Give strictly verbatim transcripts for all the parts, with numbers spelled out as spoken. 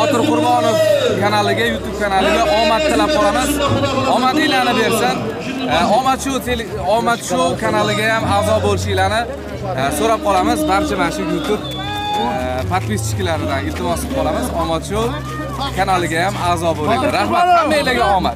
Botir Qurbonov kanaliga, YouTube kanaliga omad tilab qolamiz. Omadinglarni bersin. Omad Show Omad Show kanaliga ham a'zo bo'lishinglarni so'rab qolamiz. Barcha mana shu YouTube podpischiklaridan iltimos qilib qolamiz. Omad Show kanaliga ham a'zo bo'linglar. Rahmat, hammanglarga omad.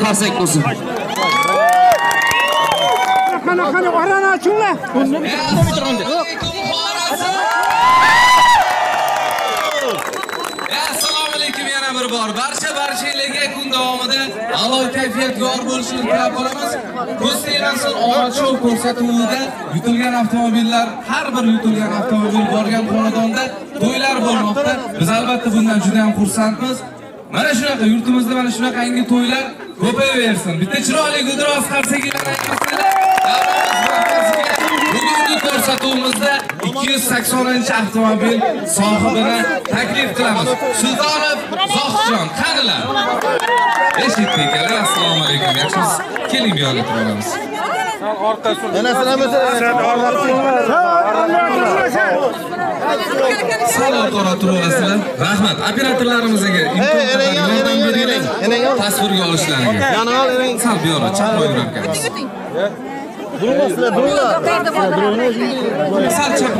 qarsak bo'lsin. Qana qana orani ochinglar. Assalomu alaykum yana bir bor. Barcha barchalarga kun davomida a'lo kayfiyat yor bo'lishini tilab qolamiz. Ko'ztelansin omad show ko'rsatuvida yutilgan avtomobillar, har bir yutilgan avtomobil borgan xonadonda to'ylar bo'lmoqda. Biz albatta bundan juda ham xursandmiz. Mana shunaqa yurtimizda mana shunaqangi to'ylar ko'payaversin. Bitta chiroyli guldiroz qarsagilar aytmasanglar. Bugungi ko'rsatuvimizda ikki yuz saksoninchi avtomobil sohibini taklif qilamiz. Sultonov Zohidjon, qanilar? Eshitdik ekanlar. Assalomu alaykum. Yaxshimisiz? Keling bu yoqqa turamiz. Orqa sur. Yana sinamasa, Salom to'ra turasizlar. Rahmat. Operatorlarimizga imkon qadar yordam beringlar. Tasvirga olishlariga. yana ol, ering. Sal bu yoqqa chap qo'yuramiz. Durmasizlar, duringlar. Sal chap.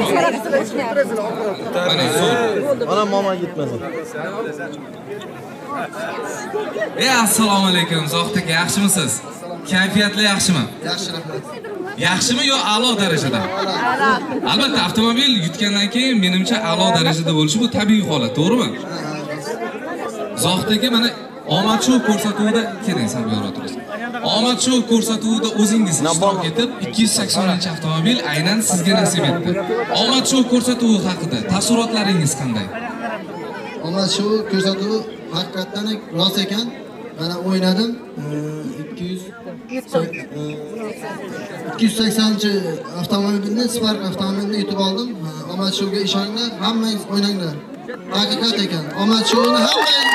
Mana zo'r. Mana mama gitmasin. Ey, assalomu alaykum. Zohid aka, yaxshimisiz? Kayfiyatli yaxshimi? Yaxshi, rahmat. Yaxshimi yo a'lo darajada? Albatta, avtomobil yutgandan keyin menimcha a'lo darajada bo'lishi bu tabiiy holat, to'g'rimi? Zohid aka, mana omad show ko'rsatuvida keling, sal yo'q o'tirasiz. Omad show ko'rsatuvida o'zingiz ishtirok etib, ikki yuz saksoninchi avtomobil aynan sizga nasib etdi. Omad show ko'rsatuvi haqida taassurotlaringiz qanday? Omad show ko'rsatuvi haqiqatan rost ekan. Mana o'ynadim. ikki yuz ikki yuz saksoninchi avtomobilni, Spark avtomobilni yutib oldim. Omad showga ishoninglar, hammangiz o'ynanglar. Haqiqat ekan. Omad showni hammangiz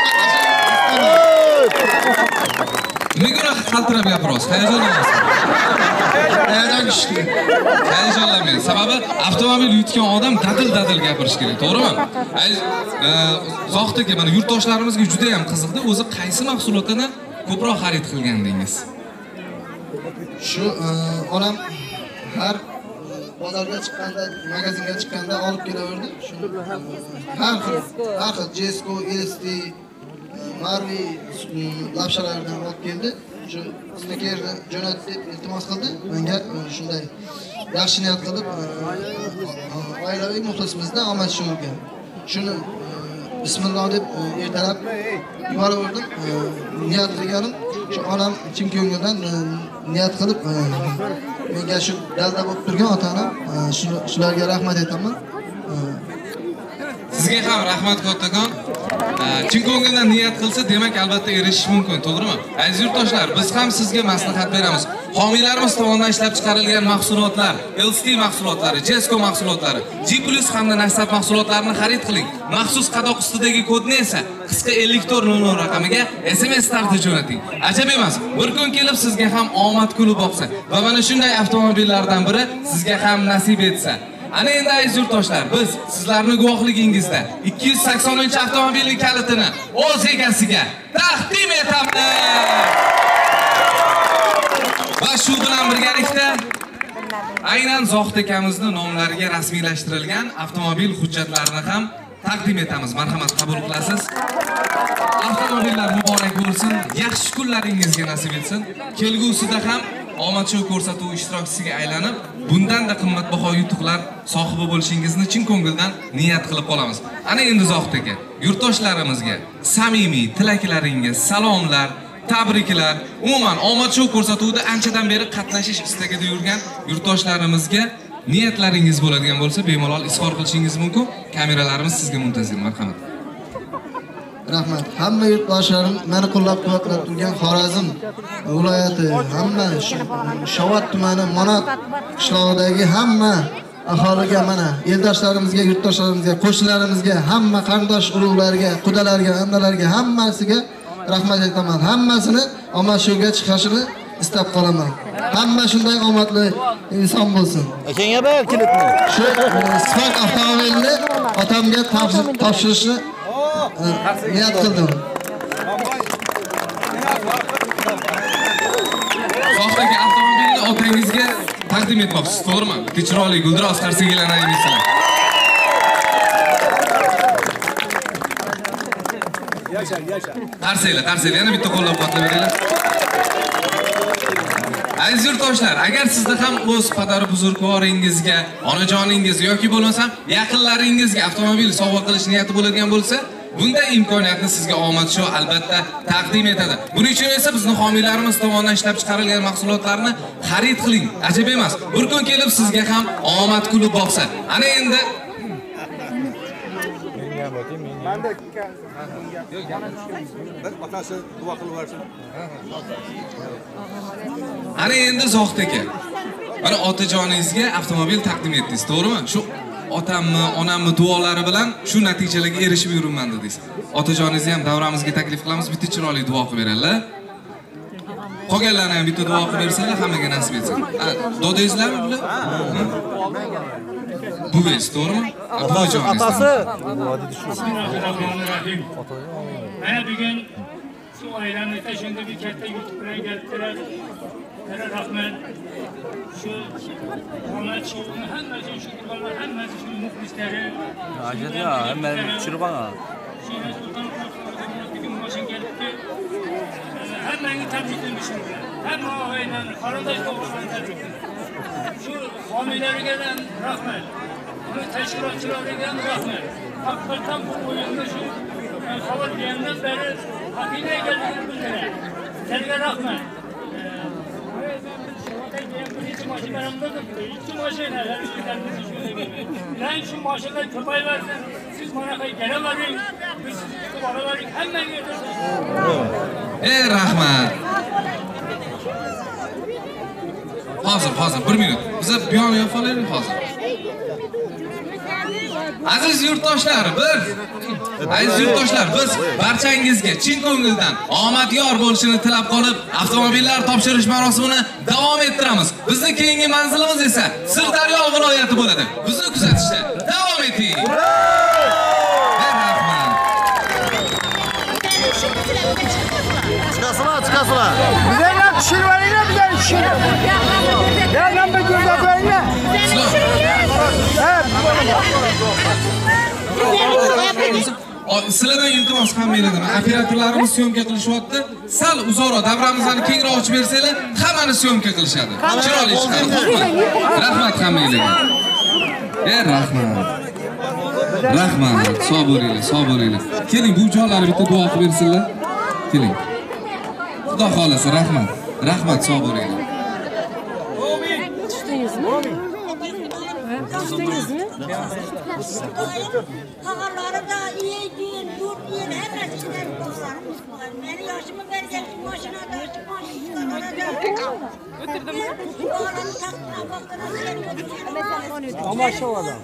Nimaga qaltirab gapirasiz? Hayajonlanasiz? Hayajonlanishdi. Hayajonlanmang. Sababi avtomobil yutgan odam dadil-dadil gapirish kerak, to'g'rimi? Zohid aka, mana yurtdoshlarimizga juda ham qiziqdi. O'zi qaysi mahsulotlardan ko'proq xarid qilgandingiz? Shu onam har bozorga chiqqanda, magazinga chiqqanda olib kelaverdi. Shuni har xil, har xil Jesco, S T, Marvi lapshalardan olib keldi. Shu snekerni jo'nat deb iltimos qildi. Menga shunday yaxshi niyat qilib, oilaviy muxlisimizda omad showga. Shuni bismillah deb ertalab yuboraverdim. Niyat qilganim, shu onam chin ko'ngildan niyat qilib menga shu dalda bo'lib turgan ota-onam, shularga rahmat aytaman. Sizga ham rahmat kattakon. Chin ko'ngildan niyat qilsa, demak albatta erishish mumkin, to'g'rimi? Aziz yurtdoshlar, biz ham sizga maslahat beramiz. Homiylarimiz tomonidan ishlab chiqarilgan mahsulotlar, L C T mahsulotlari, Jesco mahsulotlari, G plus hamda Nasab mahsulotlarini xarid qiling. Maxsus qadoq ustidagi kodni esa qisqa ellik to'rt nol nol raqamiga S M S tarzida jo'nating. Ajab emas, bir kun kelib sizga ham omad kulib boqsa va mana shunday avtomobillardan biri sizga ham nasib etsa. Ana endi aziz yurtdoshlar, biz sizlarning guvohligingizda ikki yuz saksoninchi avtomobilning kalitini o'z egasiga taqdim etamiz. Va shu bilan birgalikda aynan Zohid akamizning nomlariga rasmiylashtirilgan avtomobil hujjatlarini ham taqdim etamiz. Marhamat, qabul qilasiz. Avtomobillar muborak bo'lsin, yaxshi kunlaringizga nasib etsin. Kelgusida ham omad show ko'rsatuvi ishtirokchisiga aylanib, bundan-da qimmatbaho yutuqlar sohibi bo'lishingizni chin ko'ngildan niyat qilib qolamiz. Ana endi Zohid aka, yurtdoshlarimizga samimiy tilaklaringiz, salomlar, tabriklar, umuman omad show ko'rsatuvida anchadan beri qatnashish istagida yurgan yurtdoshlarimizga niyatlaringiz bo'ladigan bo'lsa, bemalol izhor qilishingiz mumkin. Kameralarimiz sizga muntazir. Marhamat. Rahmat. Hamma yurtdoshlarim meni qo'llab-quvvatlab turgan Xorazm viloyati, hamma Shovot tumani Monat qishlog'idagi hamma aholiga, mana eldoshlarimizga, yurtdoshlarimizga, qo'shnilarimizga, hamma qarindosh urug'larga, qudalarga, andalarga hammasiga rahmat aytaman. Hammasini omad showga chiqishini istab qolaman. Hamma shunday omadli inson bo'lsin. Akanga ber kilitni. Shu Spark avtomobilni otamga topshirishni niyat qildim. Zohid aka, avtomobilni otangizga taqdim etmoqchisiz, to'g'rimi? Chiroyli guldiroz qarsagilaringiz bilan. Qarsanglar, qarsanglar, yana bitta qo'llab-quvvatlab beringlar. Aziz yurtdoshlar, agar sizda ham o'z padar buzurgvoringizga, onajoningizga yoki bo'lmasam yaqinlaringizga avtomobil sovg'a qilish niyati bo'ladigan bo'lsa, bunday imkoniyatni sizga Omad Show albatta taqdim etadi. Buning uchun esa bizning homiylarimiz tomonidan ishlab chiqarilgan mahsulotlarni xarid qiling. Ajab emas. Bir kun kelib sizga ham omad kulib boqsa. Ana endi Ana endi Zohid aka. Mana otajoningizga avtomobil taqdim etdingiz, to'g'rimi? Shu otamni, onamni duolari bilan shu natijalarga erishib yuribman dedingiz. Otajoningizni ham davramizga taklif qilamiz, bitta chiroyli duo qilib beradilar. Qolganlarni ham bitta duo qilib bersanlar, hammaga nasib etsin. Dodangizlarmi bular? Buvingiz, to'g'rimi? Buvijoningiz. Otasi. Mana bugun shu oilamizda shunday bir katta yutuq bilan kelibdilar. Mana rahmat. Shu Omad Show'ni hammasi shu qilganlar, hammasi shu muxlislari. Ajat ya, hamma tushirib olgan. Bugun mashina kelibdi. Hammaga tabriklayman. Hamma oilalarni, qarindosh tog'larni tabriklayman. Shu homiylarga ham rahmat. Buni tashkilotchilarga ham rahmat. Haqiqatan bu o'yinda shu xabar bergandan beri haqiqiy ekanligini bildirar. Sizlarga rahmat. İki maşinalarımda da iki maşinalar işlerimizi şöyle görüyoruz. Yani şu maşinalar köpeği versin, siz bana gelemedin, biz sizi baraları hemen getirsiniz. Ey rahmat. Hozir, hozir bir minut. Biza buyon yo'qolaylik hozir. Aziz yurtdoshlar, bir Aziz yurtdoshlar, biz barchangizga chin ko'ngildan omad yor bo'lishini tilab qolib, avtomobillar topshirish marosimini davom ettiramiz. Bizning keyingi manzilimiz esa Sirdaryo viloyati bo'ladi. Bizni kuzatishda davom eting. Rahmat. Chiqasizlar, chiqasizlar. Bizlarga tushirib olinglar, bizlarga tushirib. Yerdan bir ko'rsatib olinglar. Sizlardan iltimos hammanglardan operatorlarimiz syomka qilishyapti. Sal uzoqroq davramizni kengroq ochib bersanglar, hammani syomka qilishadi. Chiroyli chiqadi. Rahmat hammanglarga. Ey rahmat. Rahmat. Sog' bo'linglar, sog' bo'linglar. Keling, bu joylarni bitta duo qilib bersinlar. Keling. Xudo xolasa, rahmat. Rahmat, sog' bo'linglar. Ağaları da iyi değil, yurt değil, hemen sizler dostlarımız var. Beni yaşımı verecek, başına da, başına da. Ötürdüm mü? Ağaları taktına baktığına sen. Ama şu adam.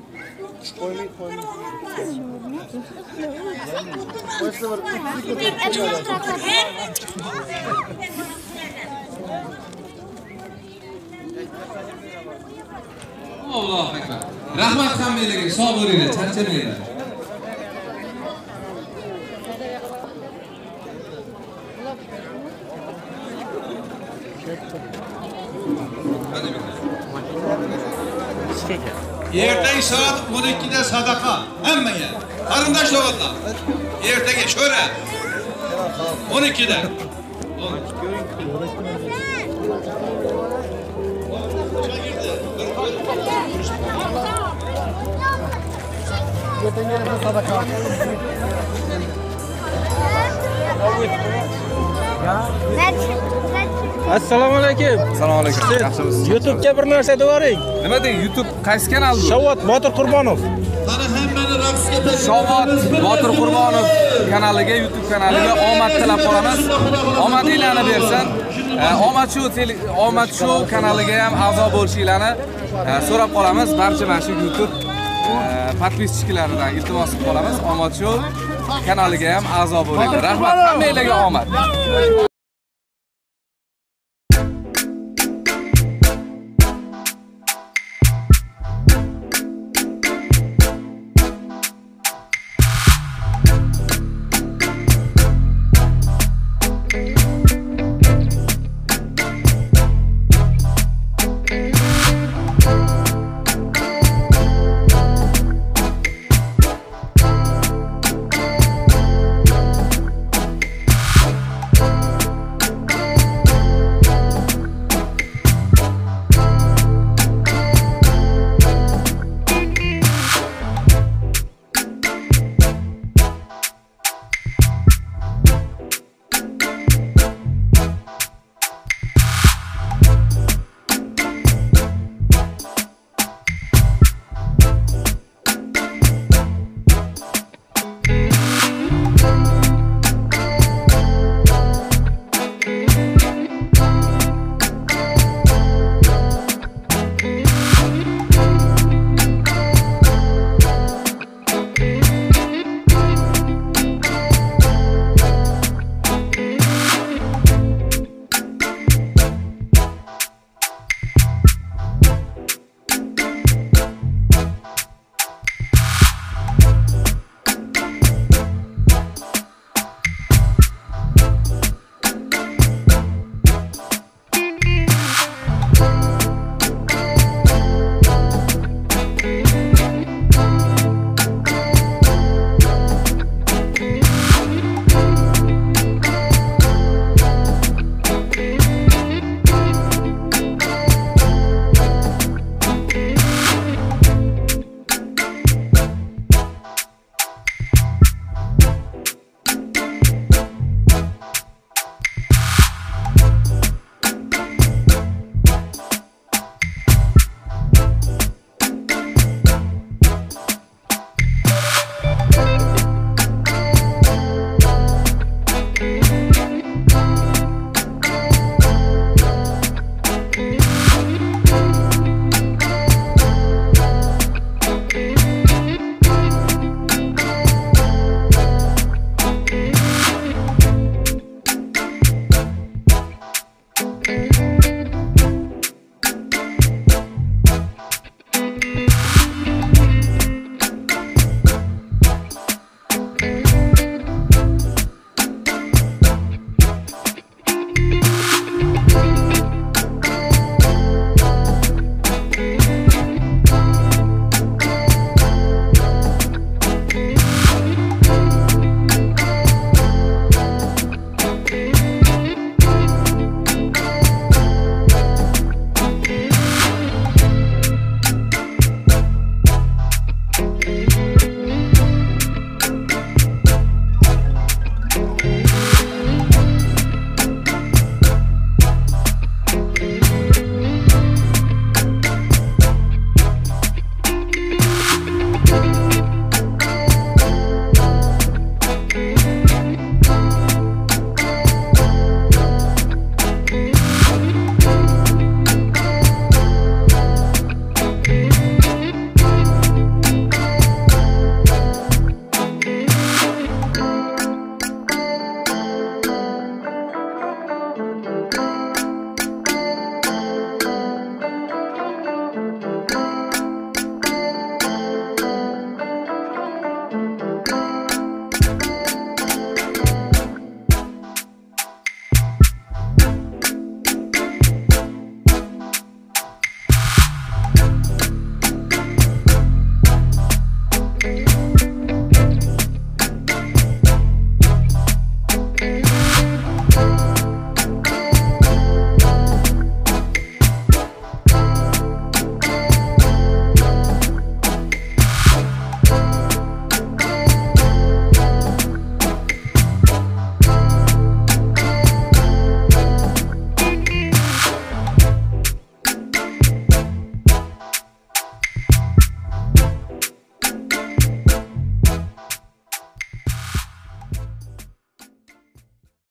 Allohu akbar. Rahmat hammanglarga, sog' bo'linglar, charchamanglar. Ertaga soat o'n ikkida sadaqa hammaga. Qarindosh o'g'illar. Ertaga sho'ra. o'n ikkida. Assalomu alaykum. Assalomu alaykum. Yaxshimisiz? YouTube'ga bir narsa devoring. Nima deng? YouTube qaysi kanal bu? Shavot Botir Qurbonov. Mana hammani raqsga Shavot Botir Qurbonov kanaliga, YouTube kanaliga omad tilab qolamiz. Omadinglarni bersin. Omad Show Omad Show kanaliga ham a'zo bo'lishinglarni so'rab qolamiz. Barcha mana shu YouTube podpischilaridan iltimos qilib qolamiz. Omad Show kanaliga ham a'zo bo'linglar. Rahmat, hammanglarga omad.